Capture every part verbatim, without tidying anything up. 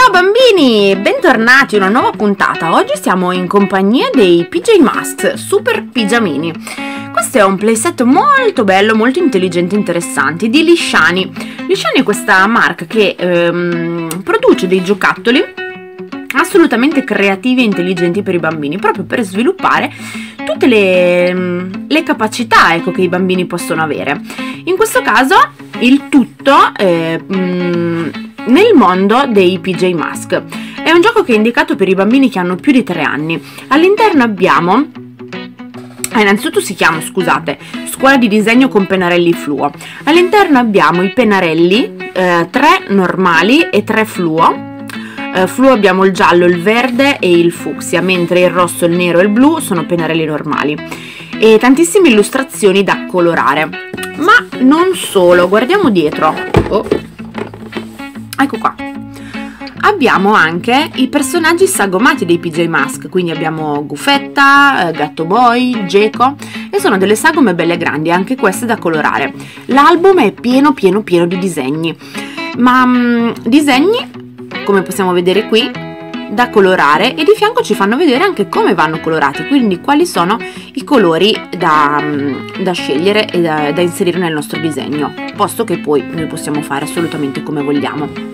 Ciao bambini, bentornati a una nuova puntata. Oggi siamo in compagnia dei P J Masks Super Pigiamini. Questo è un playset molto bello, molto intelligente e interessante di Lisciani. Lisciani è questa marca che ehm, produce dei giocattoli assolutamente creativi e intelligenti per i bambini, proprio per sviluppare tutte le, le capacità, ecco, che i bambini possono avere. In questo caso il tutto eh, mh, nel mondo dei P J Mask. È un gioco che è indicato per i bambini che hanno più di tre anni. All'interno abbiamo, ah, innanzitutto si chiama, scusate, Scuola di disegno con pennarelli fluo. All'interno abbiamo i pennarelli, eh, tre normali e tre fluo. Uh, fluo abbiamo il giallo, il verde e il fucsia, mentre il rosso, il nero e il blu sono pennarelli normali. E tantissime illustrazioni da colorare. Ma non solo, guardiamo dietro. Oh. Ecco qua. Abbiamo anche i personaggi sagomati dei P J Mask, quindi abbiamo Gufetta, Gatto Boy, Geco, e sono delle sagome belle grandi, anche queste da colorare. L'album è pieno pieno pieno di disegni, ma mh, disegni, come possiamo vedere qui, da colorare, e di fianco ci fanno vedere anche come vanno colorati, quindi quali sono i colori da, da scegliere e da, da inserire nel nostro disegno, posto che poi noi possiamo fare assolutamente come vogliamo.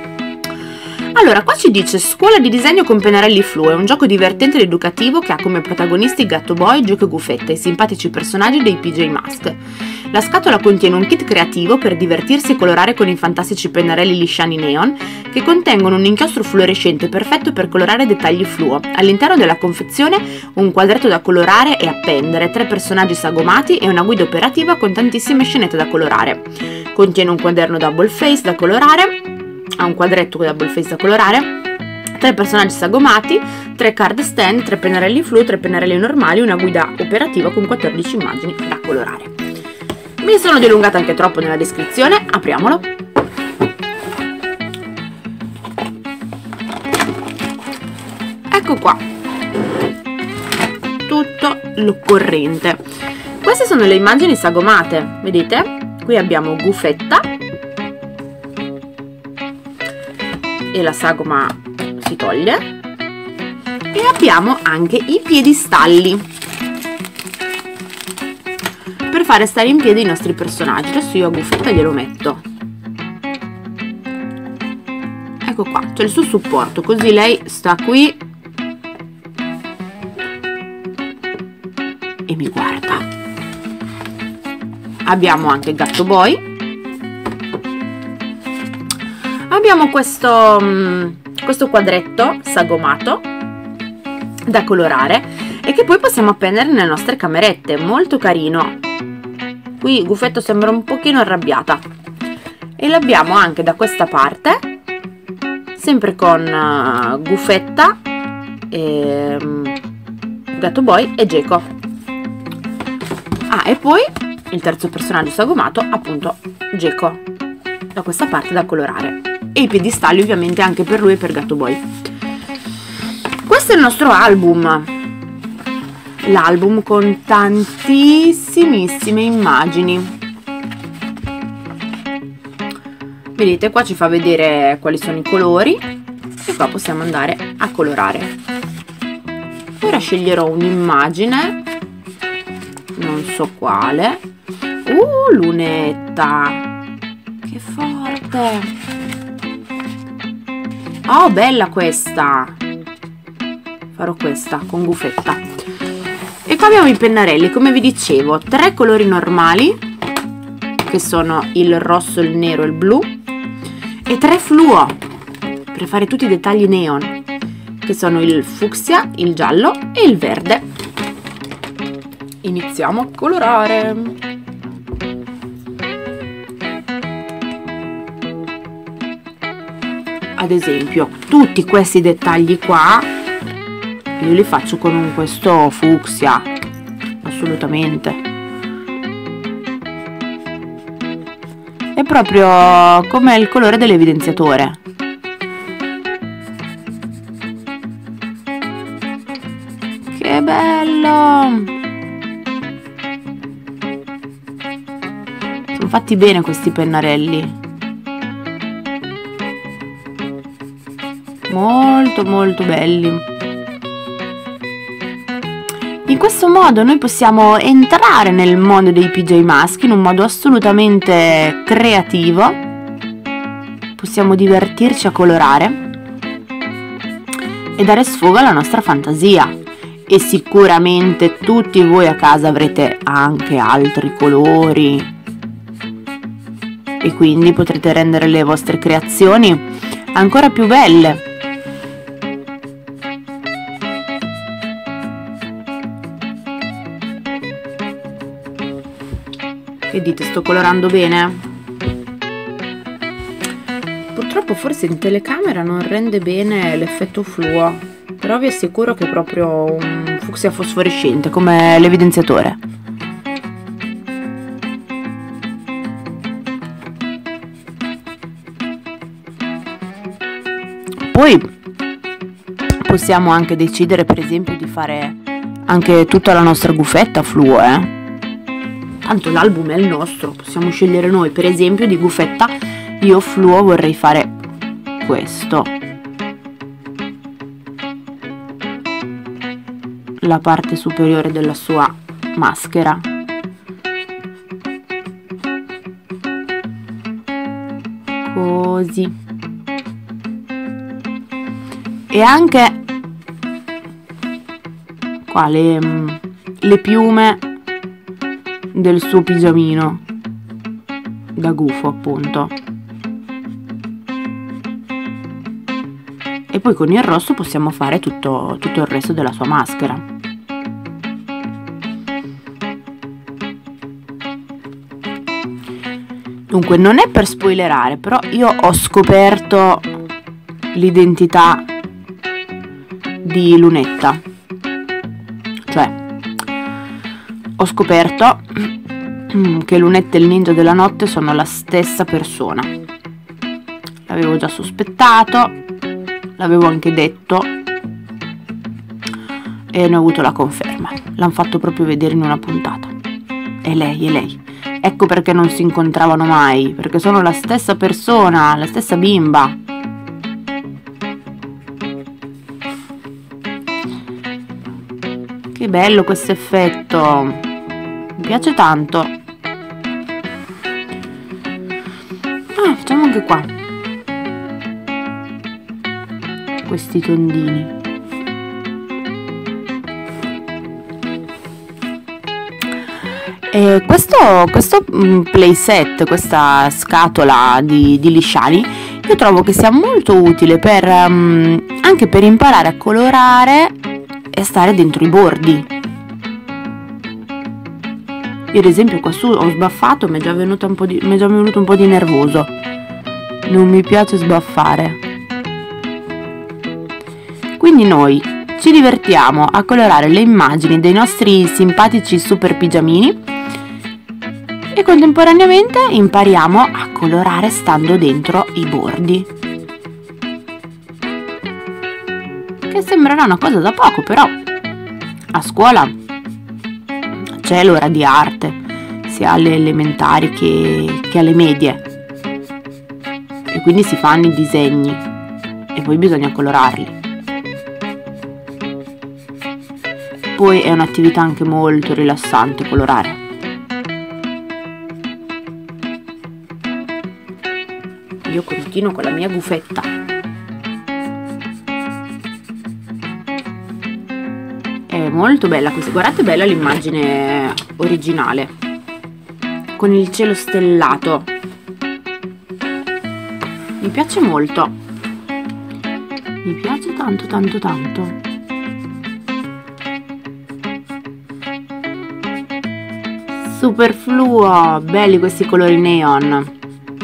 Allora, qua ci dice Scuola di disegno con pennarelli fluo, è un gioco divertente ed educativo che ha come protagonisti Gatto Boy, Geco e Gufetta, i simpatici personaggi dei P J Mask. La scatola contiene un kit creativo per divertirsi e colorare con i fantastici pennarelli Lisciani Neon, che contengono un inchiostro fluorescente perfetto per colorare dettagli fluo. All'interno della confezione un quadretto da colorare e appendere, tre personaggi sagomati e una guida operativa con tantissime scenette da colorare. Contiene un quaderno double face da colorare, ha un quadretto con double face da colorare, tre personaggi sagomati, tre card stand, tre pennarelli fluo, tre pennarelli normali, una guida operativa con quattordici immagini da colorare. Mi sono dilungata anche troppo nella descrizione, apriamolo. Ecco qua, tutto l'occorrente. Queste sono le immagini sagomate, vedete? Qui abbiamo Gufetta e la sagoma si toglie, e abbiamo anche i piedistalli per fare stare in piedi i nostri personaggi. Adesso io a Gufetta glielo metto, ecco qua, c'è il suo supporto, così lei sta qui e mi guarda. Abbiamo anche Gatto Boy, abbiamo questo, questo quadretto sagomato da colorare e che poi possiamo appendere nelle nostre camerette, molto carino. Qui Gufetta sembra un pochino arrabbiata, e l'abbiamo anche da questa parte, sempre con uh, Gufetta, e, um, Gatto Boy e Geco. Ah, e poi il terzo personaggio sagomato, appunto Geco, da questa parte da colorare, e i piedistalli ovviamente anche per lui e per Gatto Boy. Questo è il nostro album, l'album con tantissimissime immagini. Vedete, qua ci fa vedere quali sono i colori e qua possiamo andare a colorare. Ora sceglierò un'immagine, non so quale. Uh, lunetta, che forte! Oh, bella questa! Farò questa con Gufetta. E qua abbiamo i pennarelli, come vi dicevo, tre colori normali, che sono il rosso, il nero e il blu, e tre fluo, per fare tutti i dettagli neon, che sono il fucsia, il giallo e il verde. Iniziamo a colorare. Ad esempio, tutti questi dettagli qua io li faccio con un, questo fucsia, assolutamente. È proprio come il colore dell'evidenziatore. Che bello! Sono fatti bene questi pennarelli. molto molto belli. In questo modo noi possiamo entrare nel mondo dei P J Masks in un modo assolutamente creativo, possiamo divertirci a colorare e dare sfogo alla nostra fantasia. E sicuramente tutti voi a casa avrete anche altri colori e quindi potrete rendere le vostre creazioni ancora più belle. Che dite, sto colorando bene? Purtroppo forse in telecamera non rende bene l'effetto fluo, però vi assicuro che è proprio un fucsia fosforescente come l'evidenziatore. Poi possiamo anche decidere per esempio di fare anche tutta la nostra gufetta fluo, eh? Tanto l'album è il nostro, possiamo scegliere noi. Per esempio di gufetta io fluo vorrei fare questo, la parte superiore della sua maschera. Così. E anche qua le, le piume del suo pigiamino da gufo, appunto. E poi con il rosso possiamo fare tutto, tutto il resto della sua maschera. Dunque non è per spoilerare, però io ho scoperto l'identità di Lunetta, cioè ho scoperto che Lunetta e il ninja della notte sono la stessa persona. L'avevo già sospettato, l'avevo anche detto e ne ho avuto la conferma. L'hanno fatto proprio vedere in una puntata. È lei, è lei. Ecco perché non si incontravano mai, perché sono la stessa persona, la stessa bimba. Che bello questo effetto, mi piace tanto. Ah, facciamo anche qua questi tondini. E questo, questo playset, questa scatola di, di lisciani, io trovo che sia molto utile per, um, anche per imparare a colorare e stare dentro i bordi. Io ad esempio qua su ho sbaffato, mi è già venuto un po' di, mi è già venuto un po' di nervoso. Non mi piace sbaffare. Quindi noi ci divertiamo a colorare le immagini dei nostri simpatici super pigiamini e contemporaneamente impariamo a colorare stando dentro i bordi. Che sembrerà una cosa da poco, però a scuola c'è l'ora di arte, sia alle elementari che, che alle medie, e quindi si fanno i disegni e poi bisogna colorarli. Poi è un'attività anche molto rilassante colorare. Io continuo con la mia gufetta. È molto bella questa, guardate, bella l'immagine originale con il cielo stellato, mi piace molto, mi piace tanto tanto tanto. Super fluo, belli questi colori neon.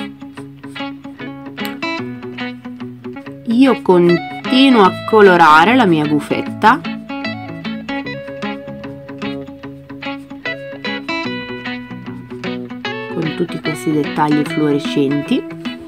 Io continuo a colorare la mia gufetta con tutti questi dettagli fluorescenti.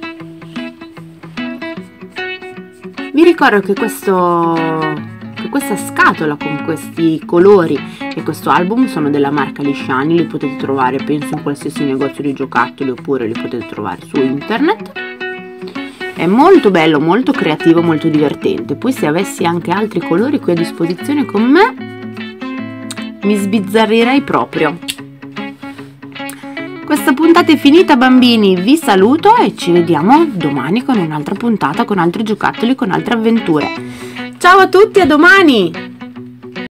Vi ricordo che, questo, che questa scatola con questi colori e questo album sono della marca Lisciani, li potete trovare penso in qualsiasi negozio di giocattoli oppure li potete trovare su internet. È molto bello, molto creativo, molto divertente. Poi se avessi anche altri colori qui a disposizione con me, mi sbizzarrirei proprio. Questa puntata è finita, bambini, vi saluto e ci vediamo domani con un'altra puntata, con altri giocattoli, con altre avventure. Ciao a tutti, a domani!